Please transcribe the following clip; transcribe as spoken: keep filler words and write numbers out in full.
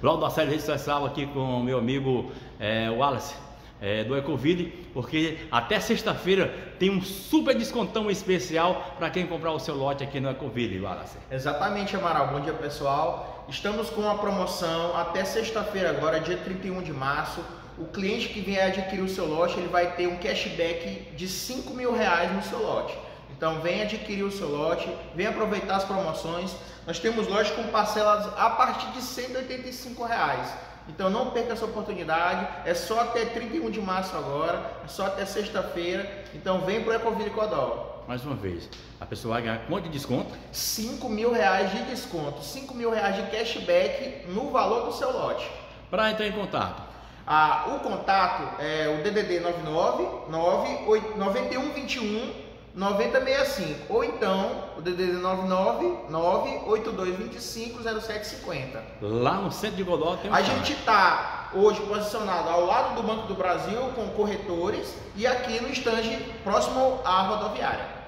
logo da série rede social aqui com o meu amigo é, Wallace, é, do Ecoville, porque até sexta-feira tem um super descontão especial para quem comprar o seu lote aqui no Ecoville, Wallace. Exatamente, Amaral. Bom dia, pessoal. Estamos com uma promoção até sexta-feira agora, dia trinta e um de março. O cliente que vier adquirir o seu lote, ele vai ter um cashback de cinco mil reais no seu lote. Então vem adquirir o seu lote, vem aproveitar as promoções. Nós temos lotes com parcelas a partir de cento e oitenta e cinco reais. Então não perca essa oportunidade, é só até trinta e um de março agora, é só até sexta-feira. Então vem para o Ecoville Codó. Mais uma vez, a pessoa vai ganhar quanto de desconto? cinco mil reais de desconto, cinco mil reais de cashback no valor do seu lote. Para entrar em contato. Ah, o contato é o D D D nove nove nove nove um dois um nove zero seis cinco ou então o D D D nove nove nove oito dois dois cinco zero sete cinco zero. Lá no centro de Godó tem um A cara. gente está hoje posicionado ao lado do Banco do Brasil com corretores e aqui no estande próximo à rodoviária.